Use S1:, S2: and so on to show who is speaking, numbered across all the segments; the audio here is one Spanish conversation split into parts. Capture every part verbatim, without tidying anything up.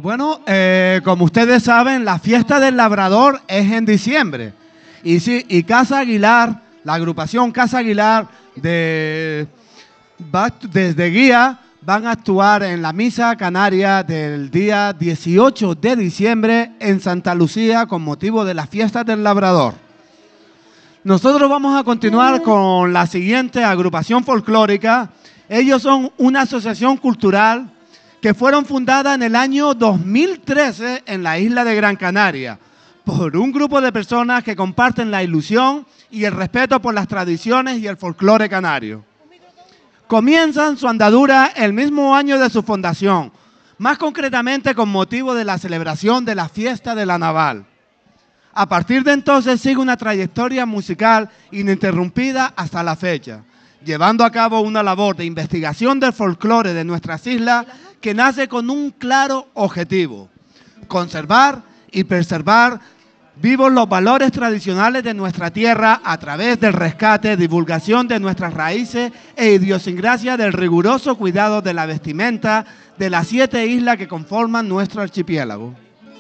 S1: Bueno, eh, como ustedes saben, la fiesta del labrador es en diciembre. Y, sí, y Casa Aguilar, la agrupación Casa Aguilar de, va, desde Guía van a actuar en la misa canaria del día dieciocho de diciembre en Santa Lucía con motivo de las fiestas del labrador. Nosotros vamos a continuar con la siguiente agrupación folclórica. Ellos son una asociación cultural que fueron fundadas en el año dos mil trece en la isla de Gran Canaria por un grupo de personas que comparten la ilusión y el respeto por las tradiciones y el folclore canario. Comienzan su andadura el mismo año de su fundación, más concretamente con motivo de la celebración de la fiesta de la Naval. A partir de entonces sigue una trayectoria musical ininterrumpida hasta la fecha, llevando a cabo una labor de investigación del folclore de nuestras islas que nace con un claro objetivo: conservar y preservar vivos los valores tradicionales de nuestra tierra a través del rescate, divulgación de nuestras raíces e idiosincrasia del riguroso cuidado de la vestimenta de las siete islas que conforman nuestro archipiélago.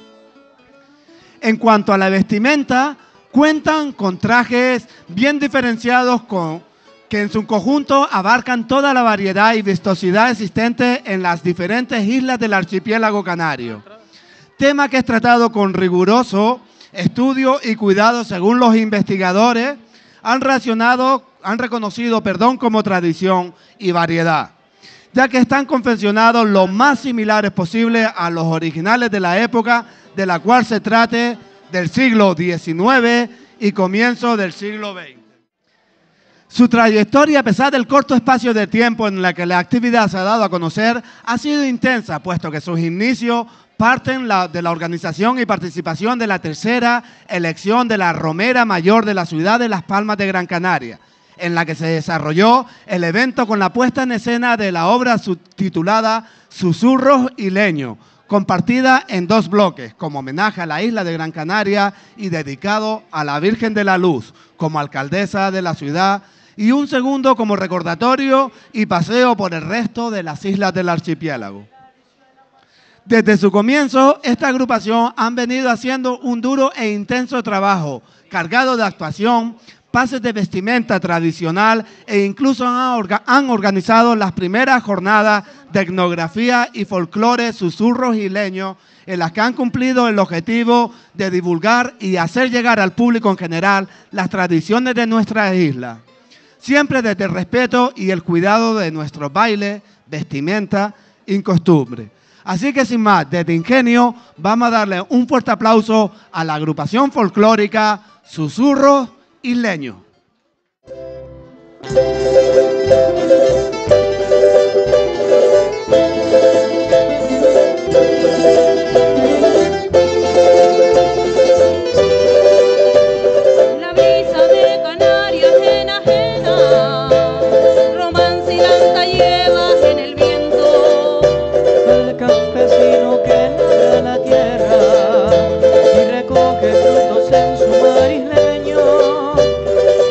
S1: En cuanto a la vestimenta, cuentan con trajes bien diferenciados con que en su conjunto abarcan toda la variedad y vistosidad existente en las diferentes islas del archipiélago canario. Tema que es tratado con riguroso estudio y cuidado según los investigadores han, racionado, han reconocido perdón, como tradición y variedad, ya que están confeccionados lo más similares posible a los originales de la época de la cual se trate, del siglo diecinueve y comienzo del siglo veinte. Su trayectoria, a pesar del corto espacio de tiempo en el que la actividad se ha dado a conocer, ha sido intensa, puesto que sus inicios parten la, de la organización y participación de la tercera elección de la Romera Mayor de la ciudad de Las Palmas de Gran Canaria, en la que se desarrolló el evento con la puesta en escena de la obra subtitulada Susurros y Leño, compartida en dos bloques, como homenaje a la isla de Gran Canaria y dedicado a la Virgen de la Luz, como alcaldesa de la ciudad, y un segundo como recordatorio y paseo por el resto de las islas del archipiélago. Desde su comienzo, esta agrupación han venido haciendo un duro e intenso trabajo, cargado de actuación, pases de vestimenta tradicional e incluso han, orga han organizado las primeras jornadas de etnografía y folclore, susurros y leños, en las que han cumplido el objetivo de divulgar y hacer llegar al público en general las tradiciones de nuestra isla, siempre desde el respeto y el cuidado de nuestros bailes, vestimenta y costumbres. Así que sin más, desde Ingenio vamos a darle un fuerte aplauso a la agrupación folclórica Susurros y Leño.
S2: La brisa de Canarias ajena, ajena, romance y lanta lleva en el viento.
S3: El campesino que labra la tierra y recoge frutos en su mar isleño,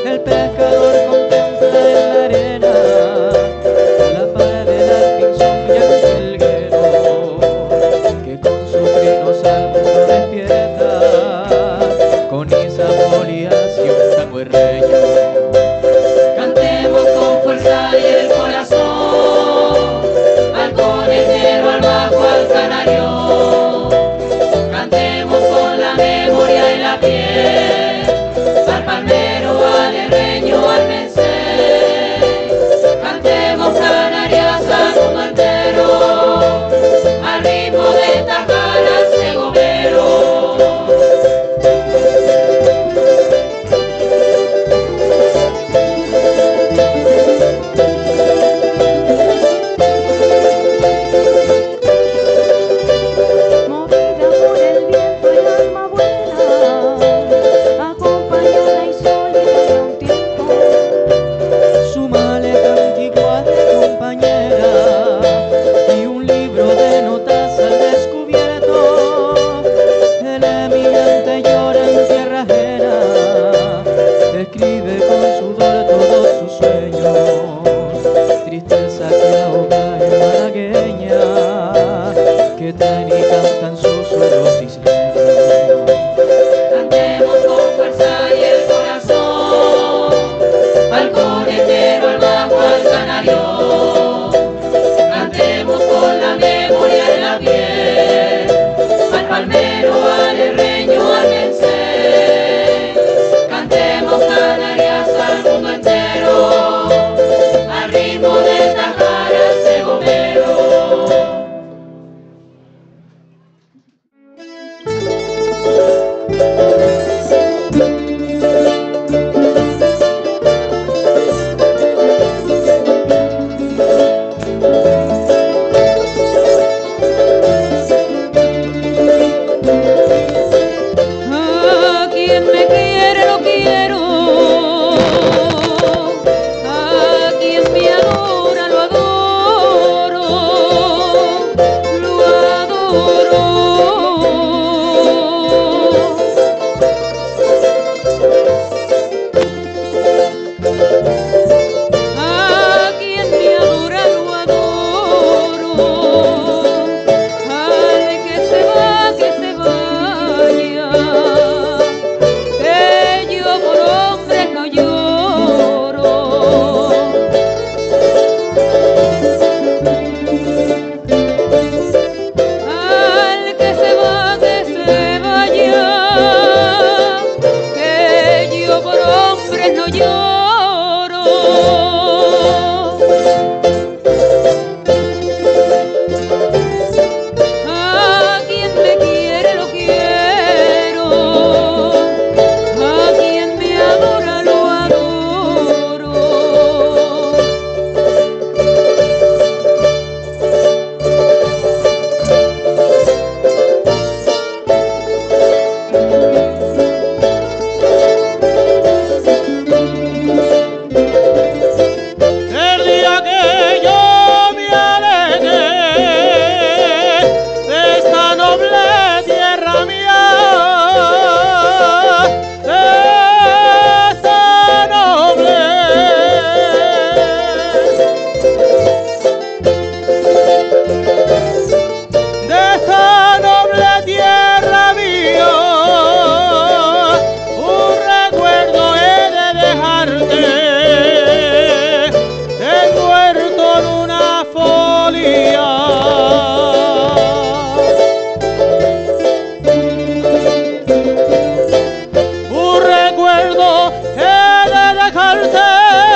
S3: dejarte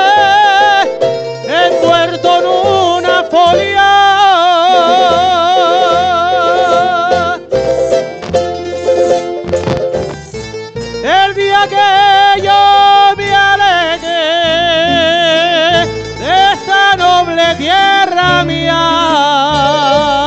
S3: envuelto en una folia. El día que yo me alegué de esta noble tierra mía,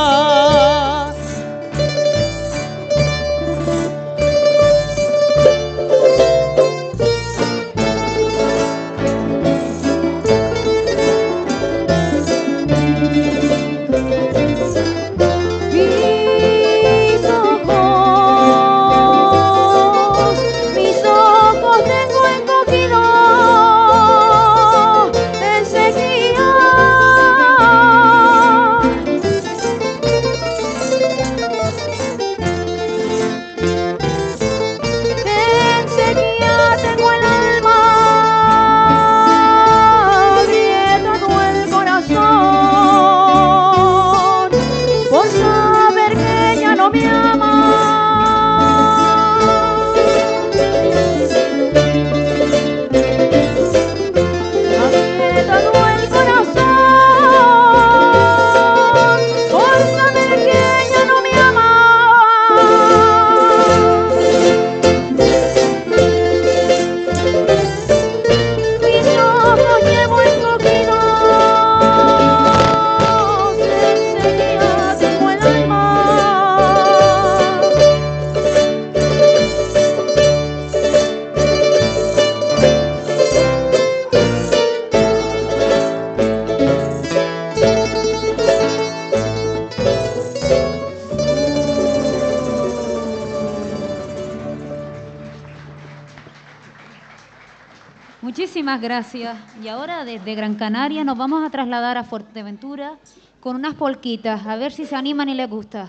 S4: Muchísimas gracias. Y ahora desde Gran Canaria nos vamos a trasladar a Fuerteventura con unas polquitas, a ver si se animan y les gusta.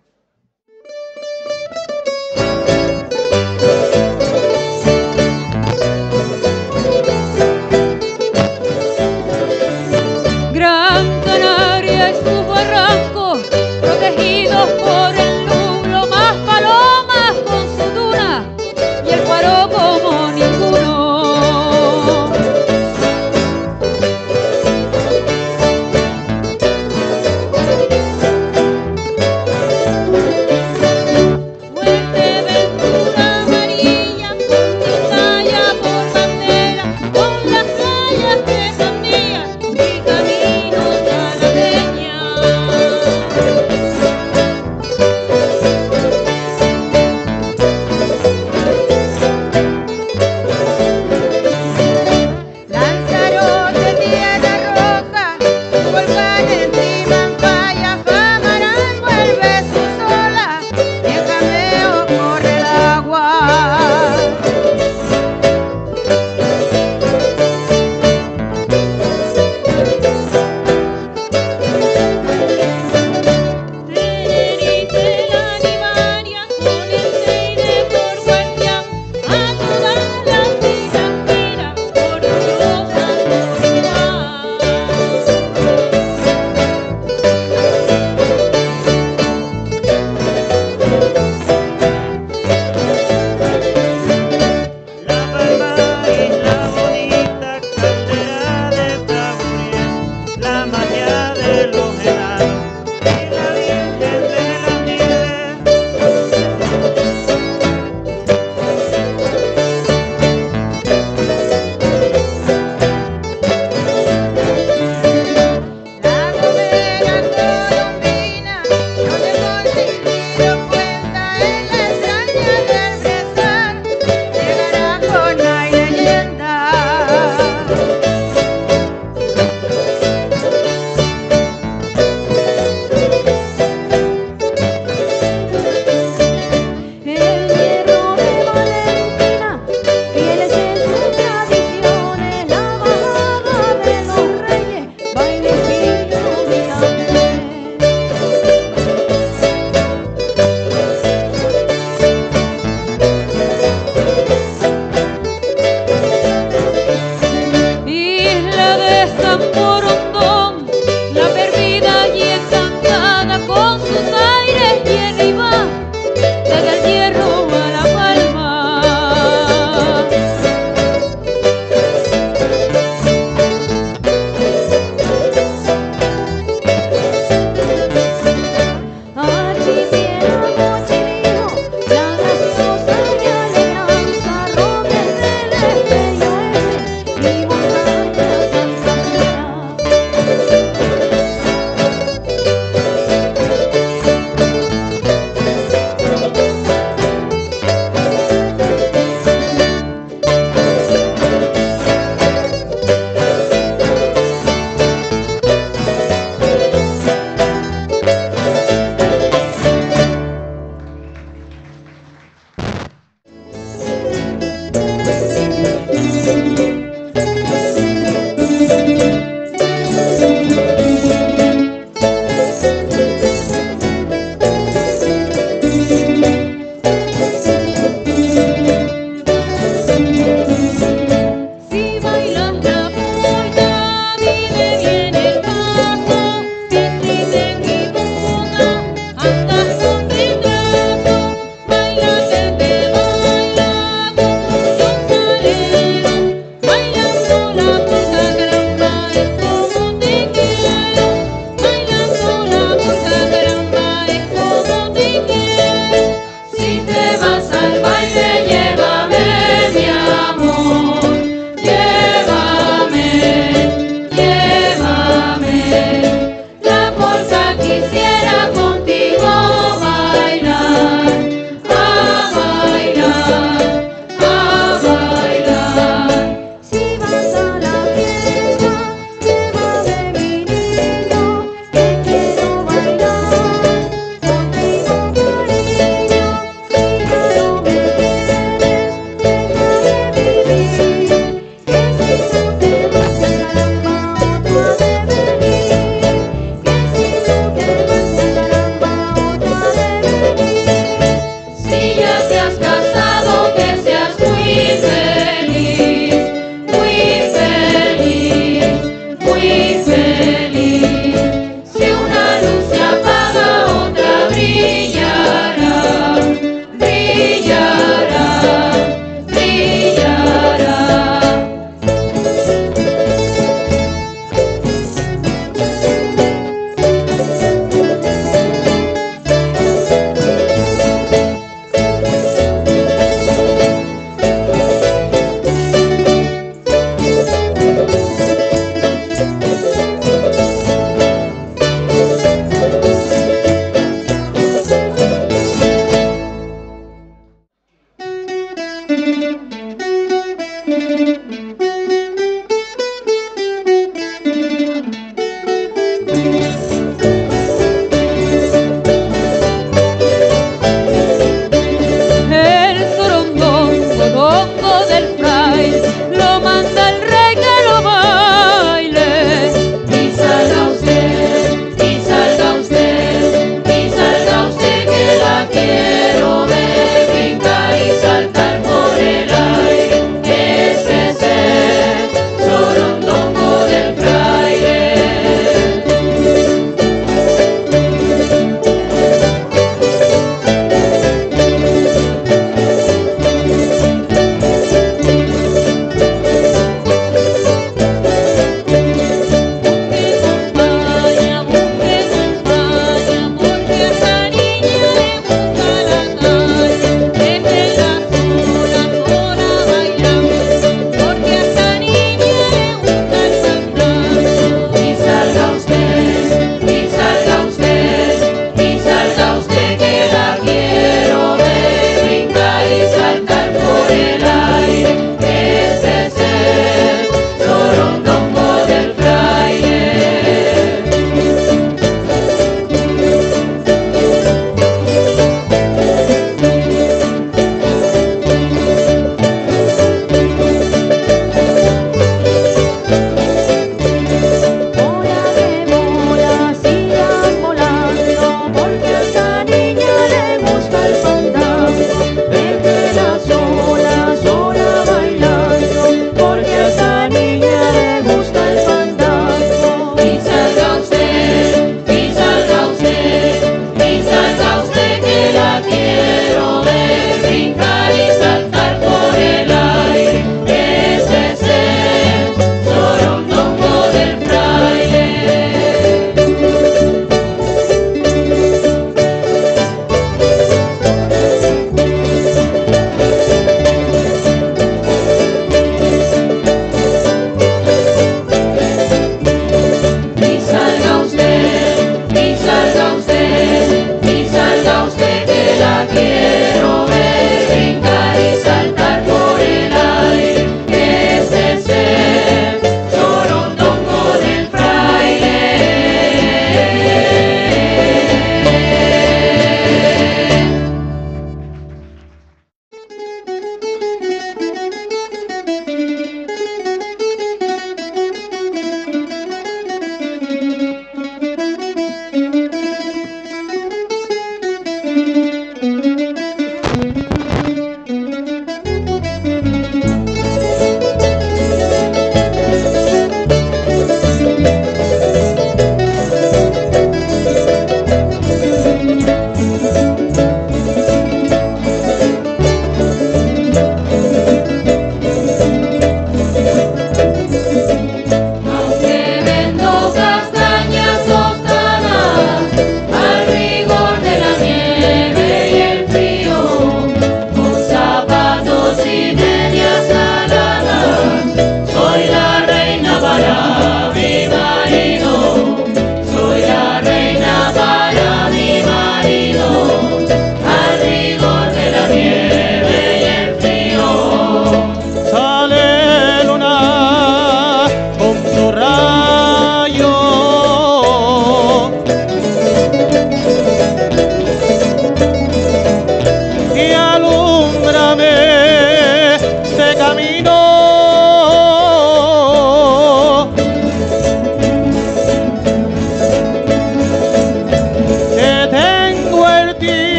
S2: Gran Canaria es su barranco, protegidos por el nublo, más palomas con su duna y el cuaro como ninguno.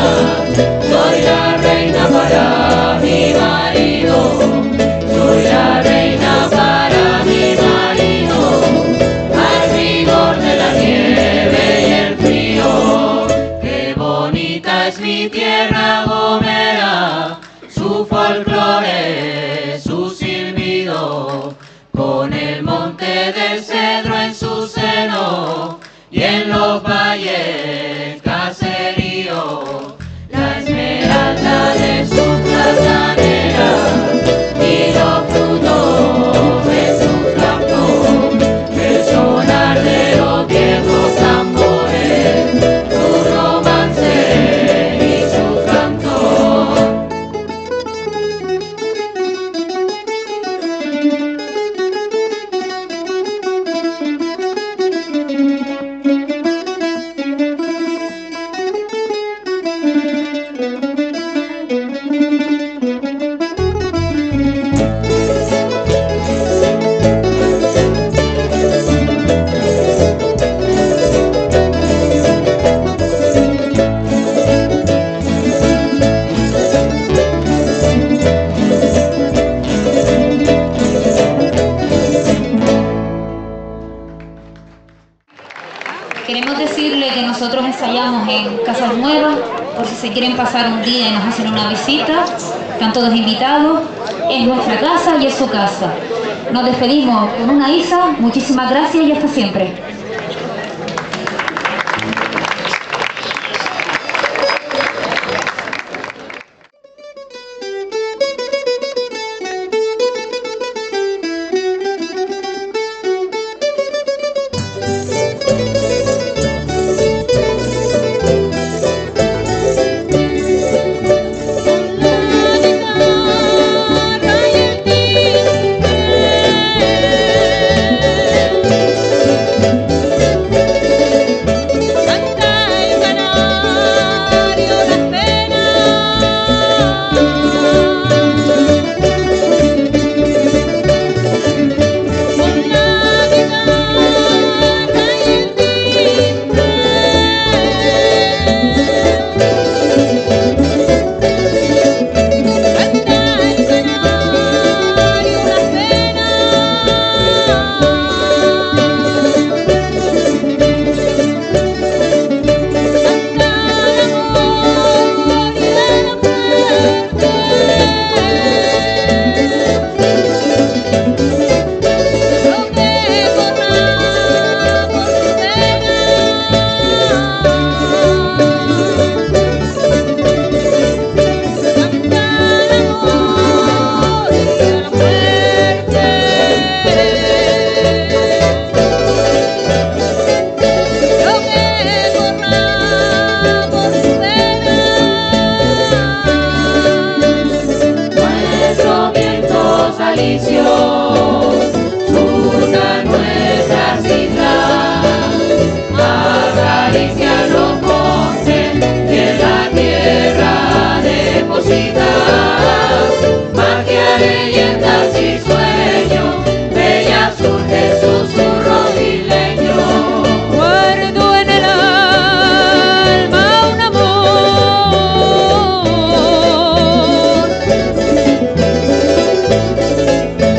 S5: soy la reina para mi marido, soy la reina para mi marido, al rigor de la nieve y el frío. Qué bonita es mi tierra Gomera, su folclore, su silbido, con el monte del cedro en su seno y en los valles caserío, la esmeralda de su platanera y los frutos de su campo, el sonar de los viejos tambores, su romance y su canto.
S4: Queremos decirle que nosotros ensayamos en Casas Nuevas, por si se quieren pasar un día y nos hacen una visita, están todos invitados, es nuestra casa y es su casa. Nos despedimos con una isa, muchísimas gracias y hasta siempre.
S5: surcan nuestras islas, acarician los montes y en la tierra depositan magia, leyendas y sueños, bella surge susurro isleño.
S2: Guardo en el alma un amor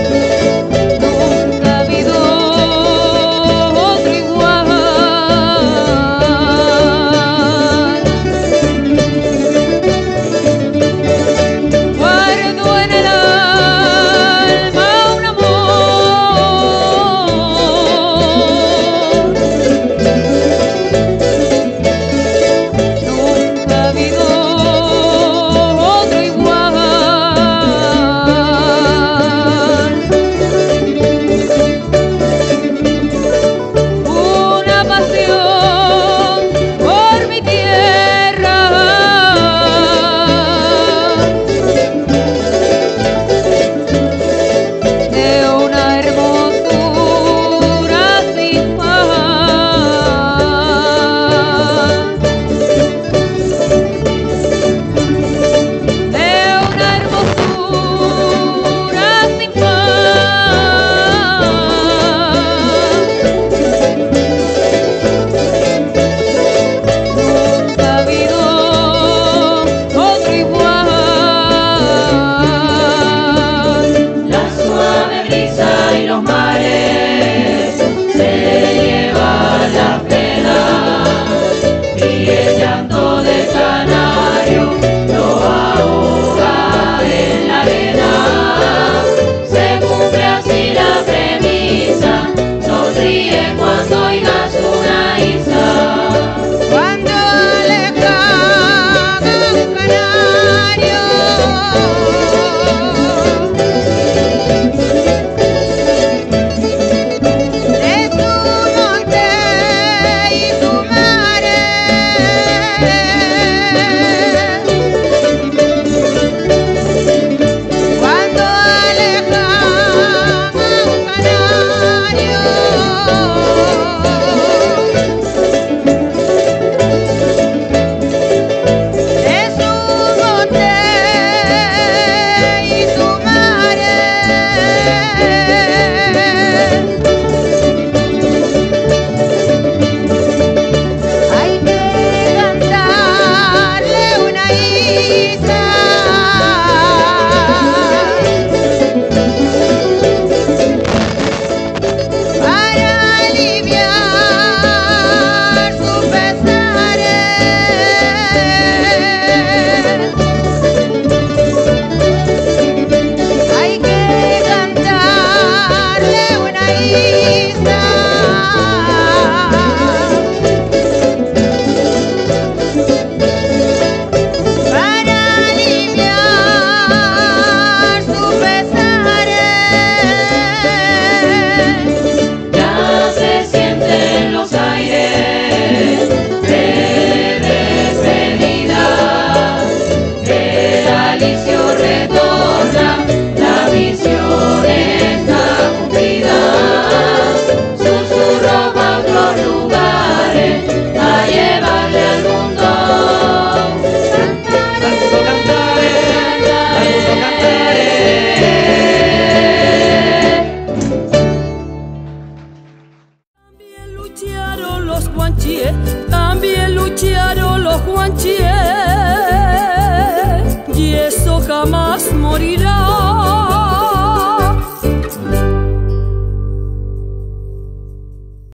S6: jamás morirá.